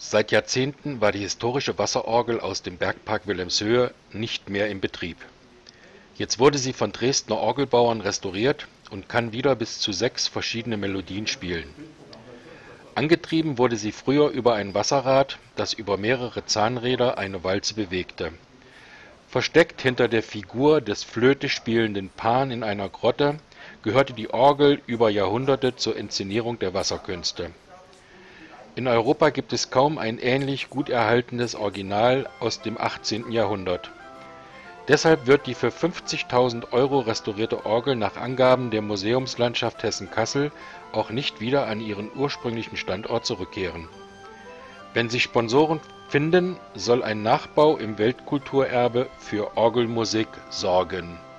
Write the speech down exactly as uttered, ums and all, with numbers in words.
Seit Jahrzehnten war die historische Wasserorgel aus dem Bergpark Wilhelmshöhe nicht mehr in Betrieb. Jetzt wurde sie von Dresdner Orgelbauern restauriert und kann wieder bis zu sechs verschiedene Melodien spielen. Angetrieben wurde sie früher über ein Wasserrad, das über mehrere Zahnräder eine Walze bewegte. Versteckt hinter der Figur des Flöte spielenden Pan in einer Grotte gehörte die Orgel über Jahrhunderte zur Inszenierung der Wasserkünste. In Europa gibt es kaum ein ähnlich gut erhaltenes Original aus dem achtzehnten Jahrhundert. Deshalb wird die für fünfzigtausend Euro restaurierte Orgel nach Angaben der Museumslandschaft Hessen-Kassel auch nicht wieder an ihren ursprünglichen Standort zurückkehren. Wenn sich Sponsoren finden, soll ein Nachbau im Weltkulturerbe für Orgelmusik sorgen.